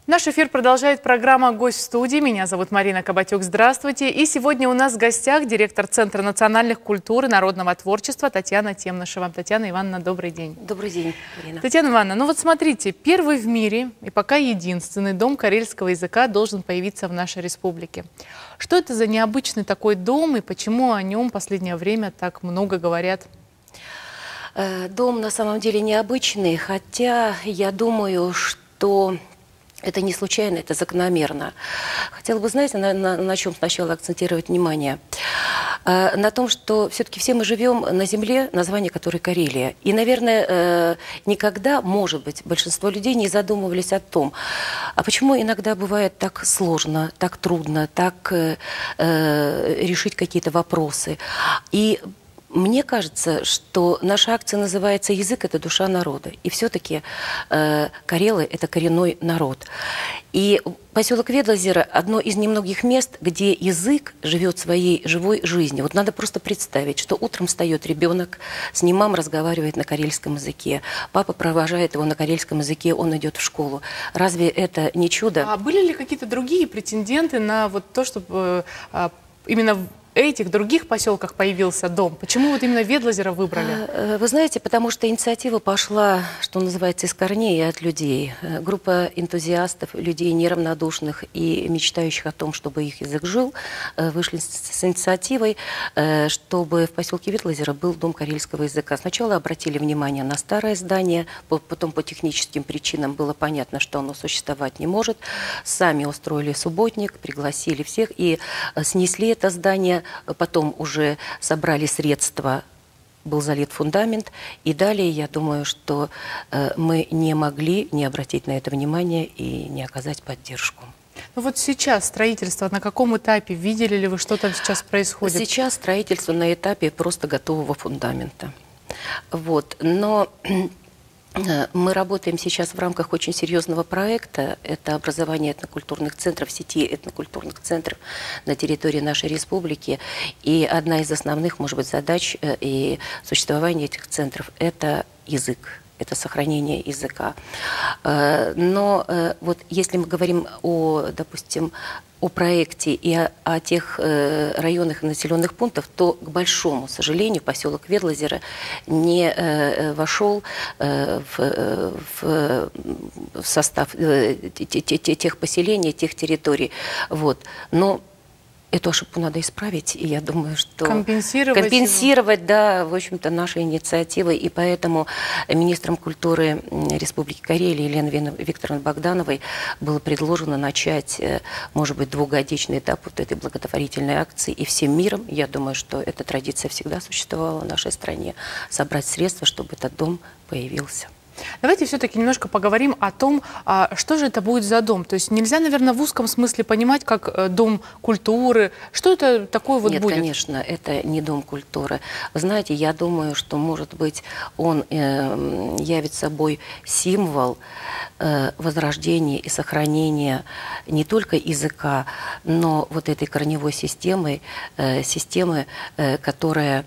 Наш эфир продолжает программа «Гость в студии». Меня зовут Марина Кабатюк. Здравствуйте. И сегодня у нас в гостях директор Центра национальных культур и народного творчества Татьяна Темнышева. Татьяна Ивановна, добрый день. Добрый день, Марина. Татьяна Ивановна, ну вот смотрите, первый в мире и пока единственный дом карельского языка должен появиться в нашей республике. Что это за необычный такой дом и почему о нем в последнее время так много говорят? Дом на самом деле необычный, хотя я думаю, что это не случайно, это закономерно. Хотела бы, знаете, на чем сначала акцентировать внимание? На том, что все-таки все мы живем на земле, название которой Карелия. И, наверное, никогда, может быть, большинство людей не задумывались о том, а почему иногда бывает так сложно, так трудно, так решить какие-то вопросы. И мне кажется, что наша акция называется «Язык – это душа народа». И все-таки карелы – это коренной народ. И поселок Ведлозеро – одно из немногих мест, где язык живет своей живой жизнью. Вот надо просто представить, что утром встает ребенок, с ним мама разговаривает на карельском языке, папа провожает его на карельском языке, он идет в школу. Разве это не чудо? А были ли какие-то другие претенденты на вот то, чтобы именно в этих других поселках появился дом? Почему вот именно Ведлозеро выбрали? Вы знаете, потому что инициатива пошла, что называется, из корней и от людей. Группа энтузиастов, людей неравнодушных и мечтающих о том, чтобы их язык жил, вышли с инициативой, чтобы в поселке Ведлозеро был дом карельского языка. Сначала обратили внимание на старое здание, потом по техническим причинам было понятно, что оно существовать не может. Сами устроили субботник, пригласили всех и снесли это здание. Потом уже собрали средства, был залит фундамент. И далее, я думаю, что мы не могли не обратить на это внимание и не оказать поддержку. Ну вот сейчас строительство на каком этапе? Видели ли вы, что там сейчас происходит? Сейчас строительство на этапе просто готового фундамента. Вот. Но мы работаем сейчас в рамках очень серьезного проекта. Это образование этнокультурных центров, сети этнокультурных центров на территории нашей республики. И одна из основных, может быть, задач и существования этих центров – это язык. Это сохранение языка. Но вот если мы говорим о, допустим, о проекте и о тех районах и населенных пунктах, то, к большому сожалению, поселок Ведлозеро не вошел в состав тех поселений, тех территорий. Вот. Но эту ошибку надо исправить, и я думаю, что компенсировать, да, в общем-то, нашей инициативой. И поэтому министром культуры Республики Карелия Еленой Викторовной Богдановой было предложено начать, может быть, двухгодичный этап вот этой благотворительной акции. И всем миром, я думаю, что эта традиция всегда существовала в нашей стране, собрать средства, чтобы этот дом появился. Давайте все-таки немножко поговорим о том, что же это будет за дом. То есть нельзя, наверное, в узком смысле понимать, как дом культуры. Что это такое вот будет? Нет, конечно, это не дом культуры. Вы знаете, я думаю, что, может быть, он явит собой символ возрождения и сохранения не только языка, но вот этой корневой системы, которая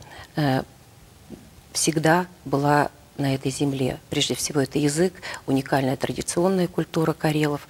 всегда была на этой земле. Прежде всего, это язык, уникальная традиционная культура карелов.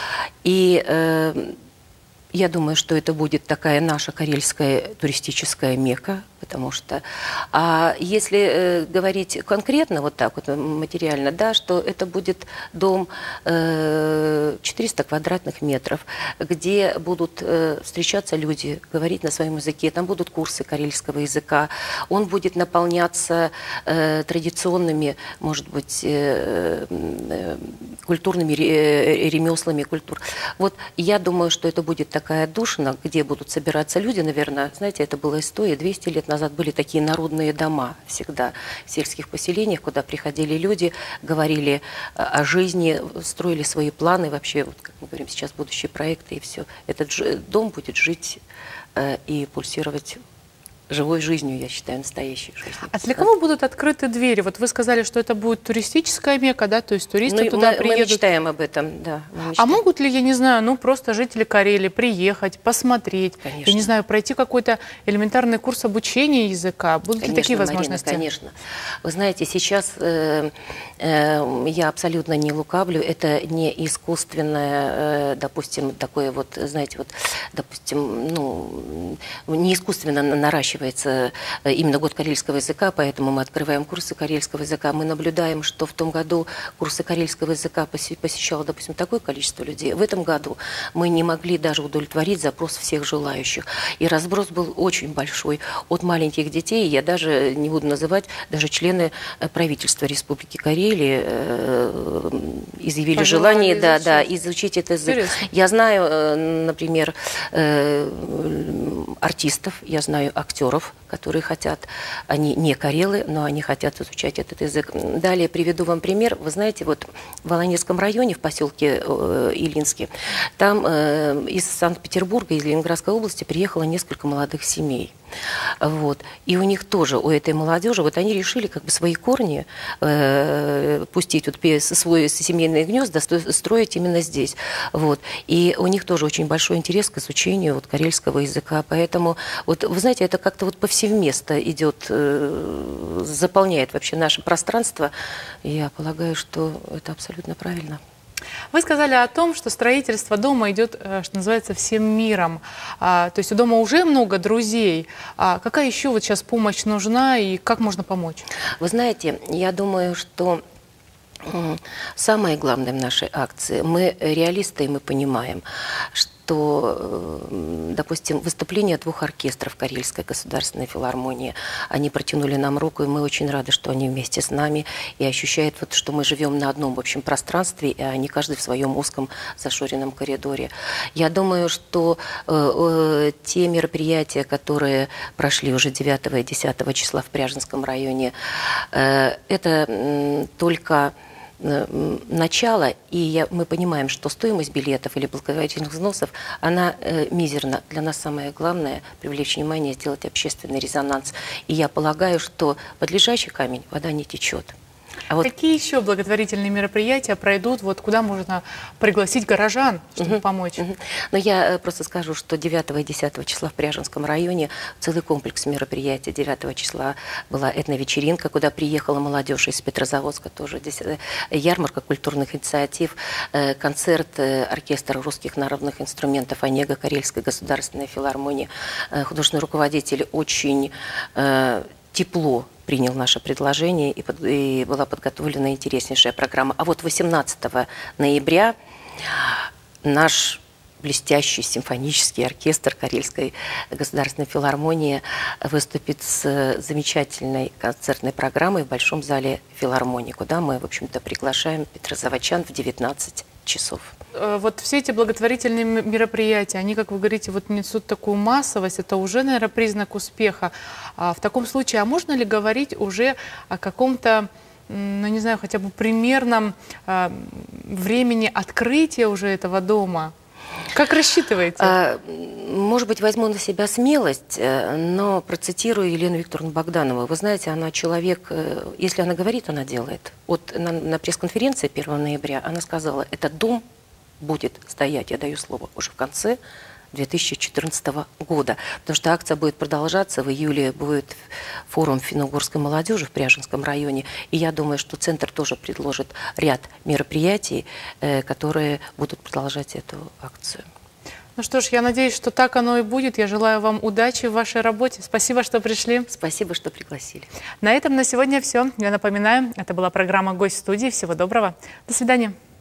И я думаю, что это будет такая наша карельская туристическая Мекка, потому что, если говорить конкретно, вот так вот материально, да, что это будет дом 400 квадратных метров, где будут встречаться люди, говорить на своем языке, там будут курсы карельского языка, он будет наполняться традиционными, может быть, культурными ремеслами, культур. Вот я думаю, что это будет такая отдушина, где будут собираться люди, наверное, знаете, это было и 100, и 200 лет назад были такие народные дома всегда в сельских поселениях, куда приходили люди, говорили о жизни, строили свои планы, вообще, вот, как мы говорим сейчас, будущие проекты, и все. Этот дом будет жить и пульсировать живой жизнью, я считаю, настоящей жизнью. А для кого будут открыты двери? Вот вы сказали, что это будет туристическая мека, да, то есть туристы туда приедут. Мы мечтаем об этом, да. А могут ли, я не знаю, ну просто жители Карелии приехать, посмотреть, конечно. я не знаю, пройти какой-то элементарный курс обучения языка? Будут конечно, ли такие возможности? Марина, конечно. Вы знаете, сейчас я абсолютно не лукавлю, это не искусственное, допустим, такое вот, знаете, вот, допустим, ну, не искусственно наращивается именно год карельского языка, поэтому мы открываем курсы карельского языка. Мы наблюдаем, что в том году курсы карельского языка посещало, допустим, такое количество людей. В этом году мы не могли даже удовлетворить запрос всех желающих. И разброс был очень большой. От маленьких детей, я даже не буду называть, даже члены правительства Республики Карелии изъявили желание изучить этот язык. Интересно. Я знаю, например, артистов, я знаю актеров, которые хотят, они не карелы, но они хотят изучать этот язык. Далее приведу вам пример. Вы знаете, вот в Волонецком районе, в поселке Илинске, там из Санкт-Петербурга, из Ленинградской области приехало несколько молодых семей. Вот. И у них тоже, у этой молодежи, вот они решили как бы свои корни пустить, вот свой семейные гнезда строить именно здесь. Вот. И у них тоже очень большой интерес к изучению вот карельского языка. Поэтому, вот, вы знаете, это как-то вот повсеместно идет, заполняет вообще наше пространство. И я полагаю, что это абсолютно правильно. Вы сказали о том, что строительство дома идет, что называется, всем миром. То есть у дома уже много друзей. Какая еще вот сейчас помощь нужна и как можно помочь? Вы знаете, я думаю, что самое главное в нашей акции, мы реалисты, и мы понимаем, что, допустим, выступление двух оркестров Карельской государственной филармонии, они протянули нам руку, и мы очень рады, что они вместе с нами, и ощущают, вот, что мы живем на одном, в общем, пространстве, а не каждый в своем узком зашоренном коридоре. Я думаю, что те мероприятия, которые прошли уже 9 и 10 числа в Пряженском районе, это только начало, и мы понимаем, что стоимость билетов или благотворительных взносов, она мизерна. Для нас самое главное – привлечь внимание, сделать общественный резонанс. И я полагаю, что под лежачий камень вода не течет. А вот... Какие еще благотворительные мероприятия пройдут, вот куда можно пригласить горожан, чтобы помочь? Но я просто скажу, что 9 и 10 числа в Пряженском районе целый комплекс мероприятий. 9 числа была этновечеринка, куда приехала молодежь из Петрозаводска, тоже ярмарка культурных инициатив, концерт оркестра русских народных инструментов «Онега» Карельской государственной филармонии. Художественный руководитель очень тепло принял наше предложение, и была подготовлена интереснейшая программа. А вот 18 ноября наш блестящий симфонический оркестр Карельской государственной филармонии выступит с замечательной концертной программой в Большом зале филармонии, куда мы, в общем-то, приглашаем петрозаводчан в 19 часов. Вот все эти благотворительные мероприятия, они, как вы говорите, вот несут такую массовость, это уже, наверное, признак успеха. В таком случае, а можно ли говорить уже о каком-то, ну, не знаю, хотя бы примерном времени открытия уже этого дома? Как рассчитываете? Может быть, возьму на себя смелость, но процитирую Елену Викторовну Богданову. Вы знаете, она человек, если она говорит, она делает. Вот на пресс-конференции 1 ноября она сказала, этот дом будет стоять, я даю слово, уже в конце 2014 года. Потому что акция будет продолжаться. В июле будет форум финно-угорской молодежи в Пряженском районе. И я думаю, что Центр тоже предложит ряд мероприятий, которые будут продолжать эту акцию. Ну что ж, я надеюсь, что так оно и будет. Я желаю вам удачи в вашей работе. Спасибо, что пришли. Спасибо, что пригласили. На этом на сегодня все. Я напоминаю, это была программа «Гость студии». Всего доброго. До свидания.